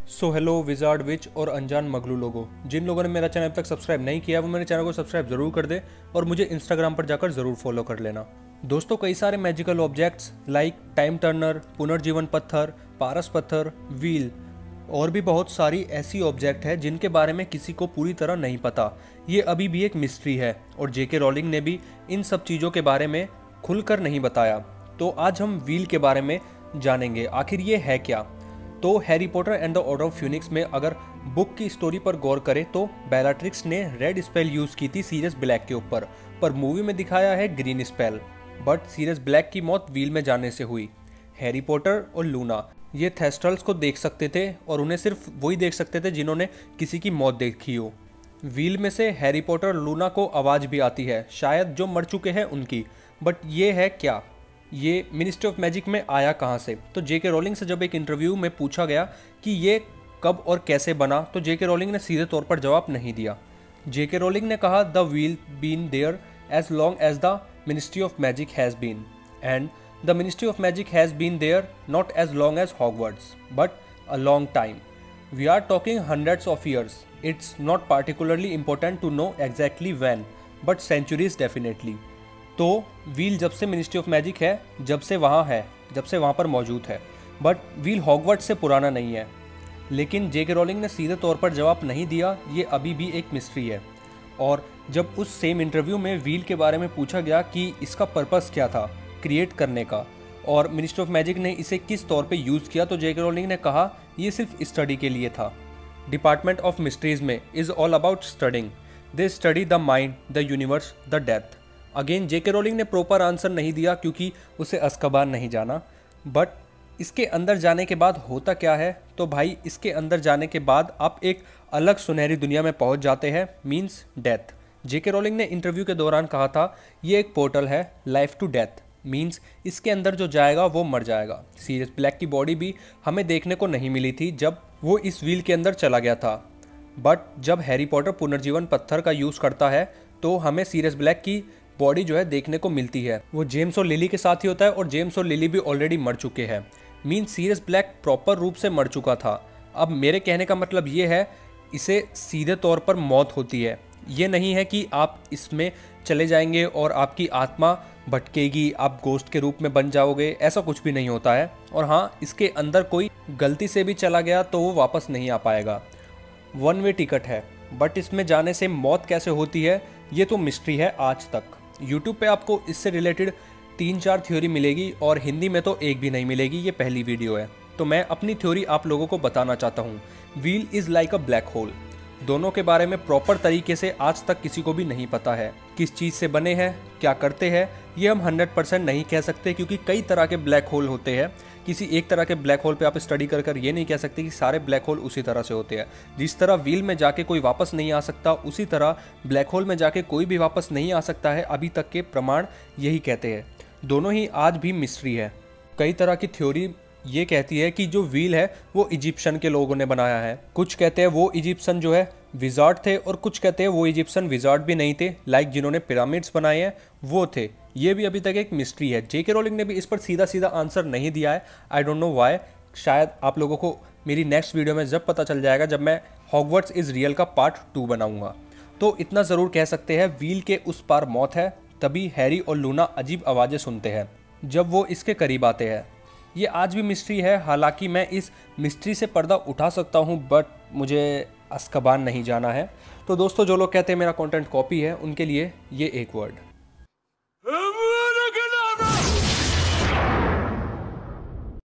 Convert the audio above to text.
So hello wizard विच और अनजान मगलू लोगों, जिन लोगों ने मेरा चैनल अब तक सब्सक्राइब नहीं किया वो मेरे चैनल को सब्सक्राइब जरूर कर दे और मुझे इंस्टाग्राम पर जाकर जरूर फॉलो कर लेना। दोस्तों, कई सारे magical objects like time turner, पुनर्जीवन पत्थर, पारस पत्थर, व्हील और भी बहुत सारी ऐसी ऑब्जेक्ट है जिनके बारे में किसी को पूरी तरह नहीं पता। ये अभी भी एक मिस्ट्री है और जेके रोलिंग ने भी इन सब चीज़ों के बारे में खुलकर नहीं बताया। तो आज हम व्हील के बारे में जानेंगे, आखिर ये है क्या। तो Harry Potter and the Order of Phoenix में अगर बुक की स्टोरी पर गौर करें तो बेलाट्रिक्स ने रेड स्पेल यूज की थी सीरियस ब्लैक के ऊपर, पर मूवी में दिखाया है green spell. But Sirius Black की मौत व्हील में जाने से हुई। हैरी पॉटर और लूना ये थेस्ट्रल्स को देख सकते थे और उन्हें सिर्फ वही देख सकते थे जिन्होंने किसी की मौत देखी हो। व्हील में से हैरी पॉटर और लूना को आवाज़ भी आती है, शायद जो मर चुके हैं उनकी। बट ये है क्या, ये मिनिस्ट्री ऑफ मैजिक में आया कहाँ से? तो जेके रोलिंग से जब एक इंटरव्यू में पूछा गया कि ये कब और कैसे बना, तो जेके रोलिंग ने सीधे तौर पर जवाब नहीं दिया। जेके रोलिंग ने कहा the veil been there as long as the Ministry of Magic has been, and the Ministry of Magic has been there not as long as Hogwarts but a long time. We are talking hundreds of years. It's not particularly important to know exactly when, but centuries definitely. तो veil जब से ministry of magic है, जब से वहाँ पर मौजूद है, बट व्हील हॉगवर्ट्स से पुराना नहीं है। लेकिन जेके रोलिंग ने सीधे तौर पर जवाब नहीं दिया, ये अभी भी एक मिस्ट्री है। और जब उस सेम इंटरव्यू में व्हील के बारे में पूछा गया कि इसका पर्पस क्या था क्रिएट करने का और मिनिस्ट्री ऑफ मैजिक ने इसे किस तौर पे यूज़ किया, तो जेके रोलिंग ने कहा ये सिर्फ स्टडी के लिए था। डिपार्टमेंट ऑफ मिस्ट्रीज में is all about studying, they study the mind, the universe, the death. Again J K Rowling ने प्रॉपर आंसर नहीं दिया क्योंकि उसे अज़्काबान नहीं जाना। बट इसके अंदर जाने के बाद होता क्या है, तो भाई इसके अंदर जाने के बाद आप एक अलग सुनहरी दुनिया में पहुंच जाते हैं, मींस डेथ। जेके रोलिंग ने इंटरव्यू के दौरान कहा था ये एक पोर्टल है लाइफ टू डेथ, मींस इसके अंदर जो जाएगा वो मर जाएगा। सीरियस ब्लैक की बॉडी भी हमें देखने को नहीं मिली थी जब वो इस व्हील के अंदर चला गया था। बट जब हैरी पॉटर पुनर्जीवन पत्थर का यूज़ करता है तो हमें सीरियस ब्लैक की बॉडी जो है देखने को मिलती है। वो जेम्स और लिली के साथ ही होता है और जेम्स और लिली भी ऑलरेडी मर चुके हैं, मीन्स सीरियस ब्लैक प्रॉपर रूप से मर चुका था। अब मेरे कहने का मतलब ये है, इसे सीधे तौर पर मौत होती है। ये नहीं है कि आप इसमें चले जाएंगे और आपकी आत्मा भटकेगी, आप गोस्ट के रूप में बन जाओगे, ऐसा कुछ भी नहीं होता है। और हाँ, इसके अंदर कोई गलती से भी चला गया तो वो वापस नहीं आ पाएगा। वन वे टिकट है, बट इसमें जाने से मौत कैसे होती है ये तो मिस्ट्री है आज तक। यूट्यूब पे आपको इससे रिलेटेड 3-4 थ्योरी मिलेगी और हिंदी में तो एक भी नहीं मिलेगी, ये पहली वीडियो है। तो मैं अपनी थ्योरी आप लोगों को बताना चाहता हूँ। Veil is like a black hole. दोनों के बारे में प्रॉपर तरीके से आज तक किसी को भी नहीं पता है। किस चीज़ से बने हैं, क्या करते हैं, ये हम 100% नहीं कह सकते क्योंकि कई तरह के ब्लैक होल होते हैं। किसी एक तरह के ब्लैक होल पे आप स्टडी कर ये नहीं कह सकते कि सारे ब्लैक होल उसी तरह से होते हैं। जिस तरह व्हील में जाके कोई वापस नहीं आ सकता, उसी तरह ब्लैक होल में जाके कोई भी वापस नहीं आ सकता है। अभी तक के प्रमाण यही कहते हैं। दोनों ही आज भी मिस्ट्री है। कई तरह की थ्योरी ये कहती है कि जो व्हील है वो इजिप्शियन के लोगों ने बनाया है। कुछ कहते हैं वो इजिप्शियन जो है विजार्ड थे और कुछ कहते हैं वो इजिप्शियन विजार्ड भी नहीं थे, लाइक जिन्होंने पिरामिड्स बनाए हैं वो थे। ये भी अभी तक एक मिस्ट्री है। जेके रोलिंग ने भी इस पर सीधा सीधा आंसर नहीं दिया है। I don't know why. शायद आप लोगों को मेरी नेक्स्ट वीडियो में जब पता चल जाएगा, जब मैं हॉगवर्ट्स इज़ रियल का पार्ट 2 बनाऊंगा। तो इतना ज़रूर कह सकते हैं, व्हील के उस पार मौत है, तभी हैरी और लूना अजीब आवाज़ें सुनते हैं जब वो इसके करीब आते हैं। ये आज भी मिस्ट्री है। हालांकि मैं इस मिस्ट्री से पर्दा उठा सकता हूँ, बट मुझे अज़्काबान नहीं जाना है। तो दोस्तों, जो लोग कहते हैं मेरा कंटेंट कॉपी है, उनके लिए ये एक वर्ड।